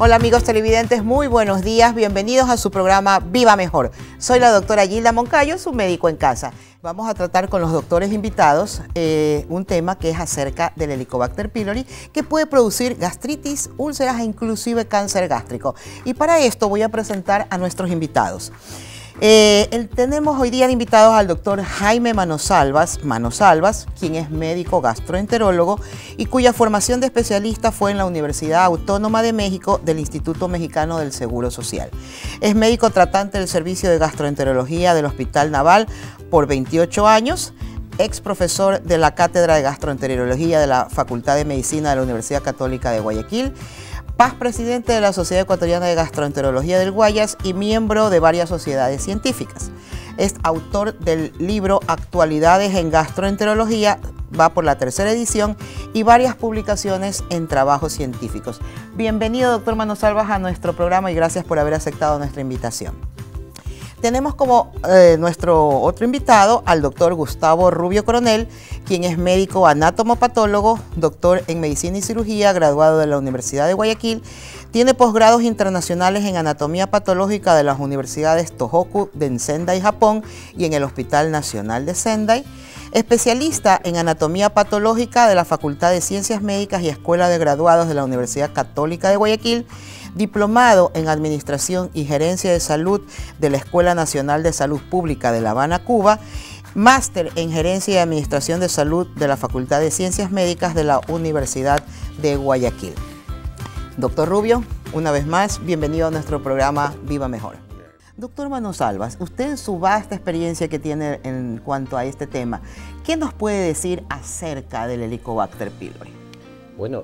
Hola amigos televidentes, muy buenos días, bienvenidos a su programa Viva Mejor. Soy la doctora Gilda Moncayo, su médico en casa. Vamos a tratar con los doctores invitados un tema que es acerca del Helicobacter pylori, que puede producir gastritis, úlceras e inclusive cáncer gástrico. Y para esto voy a presentar a nuestros invitados. Tenemos hoy día de invitados al doctor Jaime Manosalvas, quien es médico gastroenterólogo y cuya formación de especialista fue en la Universidad Autónoma de México del Instituto Mexicano del Seguro Social. Es médico tratante del Servicio de Gastroenterología del Hospital Naval por 28 años, ex profesor de la Cátedra de Gastroenterología de la Facultad de Medicina de la Universidad Católica de Guayaquil, paz presidente de la Sociedad Ecuatoriana de Gastroenterología del Guayas y miembro de varias sociedades científicas. Es autor del libro Actualidades en Gastroenterología, va por la 3ª edición, y varias publicaciones en trabajos científicos. Bienvenido, doctor Manosalvas, a nuestro programa y gracias por haber aceptado nuestra invitación. Tenemos como nuestro otro invitado al doctor Gustavo Rubio Coronel, quien es médico anatomopatólogo, doctor en medicina y cirugía, graduado de la Universidad de Guayaquil. Tiene posgrados internacionales en anatomía patológica de las universidades Tohoku de Sendai, Japón, y en el Hospital Nacional de Sendai. Especialista en anatomía patológica de la Facultad de Ciencias Médicas y Escuela de Graduados de la Universidad Católica de Guayaquil. Diplomado en Administración y Gerencia de Salud de la Escuela Nacional de Salud Pública de La Habana, Cuba. Máster en Gerencia y Administración de Salud de la Facultad de Ciencias Médicas de la Universidad de Guayaquil. Doctor Rubio, una vez más, bienvenido a nuestro programa Viva Mejor. Doctor Manosalvas, usted en su vasta experiencia que tiene en cuanto a este tema, ¿qué nos puede decir acerca del Helicobacter pylori? Bueno,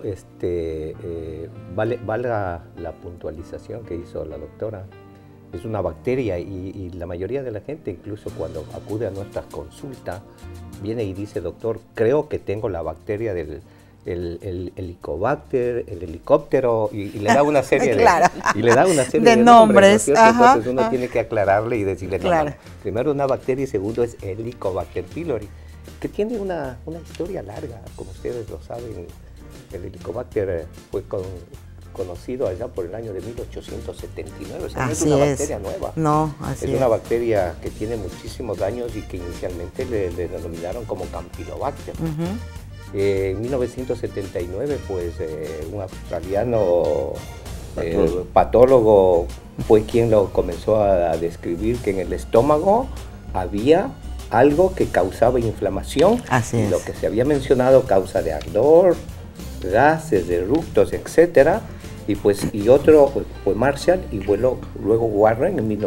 valga la puntualización que hizo la doctora. Es una bacteria y la mayoría de la gente, incluso cuando acude a nuestras consultas, viene y dice, doctor, creo que tengo la bacteria del Helicobacter, el helicóptero, y le da una serie claro, de nombres. Ajá, entonces uno tiene que aclararle y decirle, claro. No, primero una bacteria y segundo es Helicobacter pylori, que tiene una historia larga, como ustedes lo saben. El Helicobacter fue conocido allá por el año de 1879, o sea, no es una bacteria nueva. No, así es una bacteria que tiene muchísimos años y que inicialmente le denominaron como Campylobacter. En 1979, pues, un australiano patólogo fue quien lo comenzó a describir, que en el estómago había algo que causaba inflamación. Así es. Lo que se había mencionado, causa de ardor, gases, eructos, etcétera, y otro fue Marshall y luego Warren en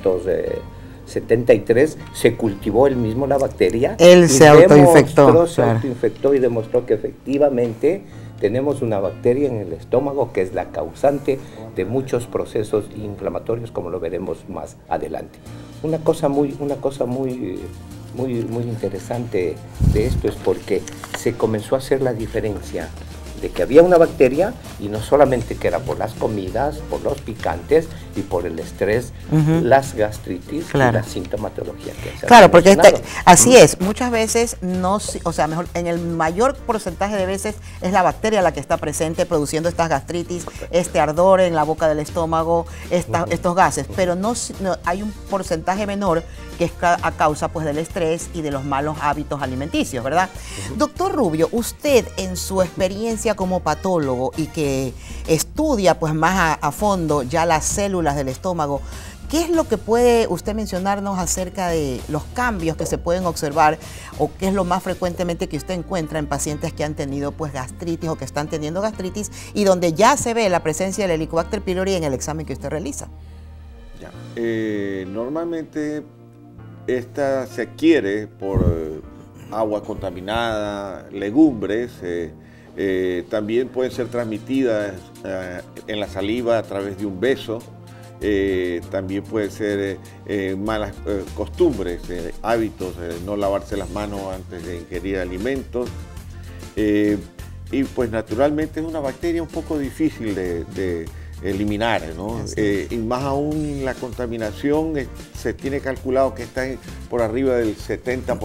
1973 se cultivó él mismo la bacteria. Él se autoinfectó. Se autoinfectó y demostró que efectivamente tenemos una bacteria en el estómago que es la causante de muchos procesos inflamatorios, como lo veremos más adelante. Una cosa muy interesante de esto es porque se comenzó a hacer la diferencia de que había una bacteria y no solamente que era por las comidas, por los picantes y por el estrés, las gastritis y la sintomatología que se claro, porque así es, muchas veces no, o sea, mejor en el mayor porcentaje de veces es la bacteria la que está presente produciendo estas gastritis, este ardor en la boca del estómago, estos gases, pero no hay un porcentaje menor que es a causa pues del estrés y de los malos hábitos alimenticios, ¿verdad? Doctor Rubio, usted en su experiencia como patólogo y que estudia pues más a fondo ya las células del estómago, ¿qué es lo que puede usted mencionarnos acerca de los cambios que se pueden observar o qué es lo más frecuentemente que usted encuentra en pacientes que han tenido pues gastritis o que están teniendo gastritis y donde ya se ve la presencia del Helicobacter pylori en el examen que usted realiza? Normalmente esta se adquiere por agua contaminada, legumbres, también pueden ser transmitidas en la saliva a través de un beso, también puede ser malas costumbres, hábitos, no lavarse las manos antes de ingerir alimentos, y pues naturalmente es una bacteria un poco difícil de eliminar, ¿no? Y más aún la contaminación se tiene calculado que está por arriba del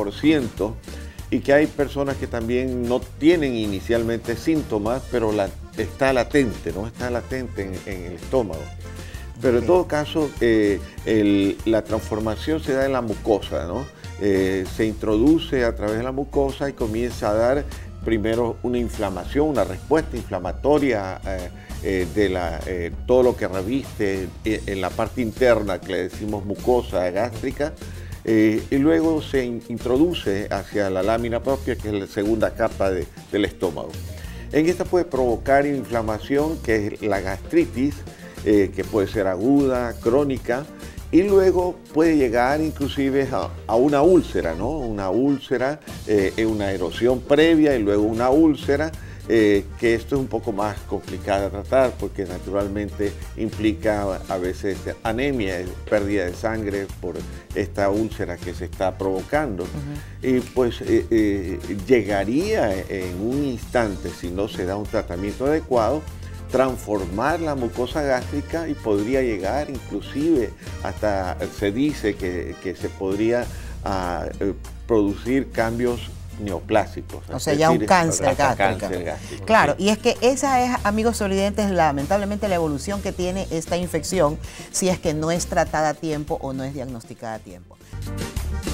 70%, y que hay personas que también no tienen inicialmente síntomas, pero está latente, ¿no? Está latente en el estómago. Pero en todo caso, la transformación se da en la mucosa, ¿no? Se introduce a través de la mucosa y comienza a dar primero una inflamación, una respuesta inflamatoria de todo lo que reviste en la parte interna, que le decimos mucosa gástrica, y luego se introduce hacia la lámina propia, que es la segunda capa del estómago. En esta puede provocar inflamación, que es la gastritis, que puede ser aguda, crónica, y luego puede llegar inclusive a una úlcera, ¿no? Una úlcera, una erosión previa y luego una úlcera, que esto es un poco más complicado de tratar porque naturalmente implica a veces anemia, pérdida de sangre por esta úlcera que se está provocando. Y pues llegaría en un instante, si no se da un tratamiento adecuado, transformar la mucosa gástrica y podría llegar inclusive hasta, se dice que se podría producir cambios neoplásicos. O sea, ya un cáncer gástrico. Claro, y es que esa es, amigos televidentes, lamentablemente la evolución que tiene esta infección si es que no es tratada a tiempo o no es diagnosticada a tiempo.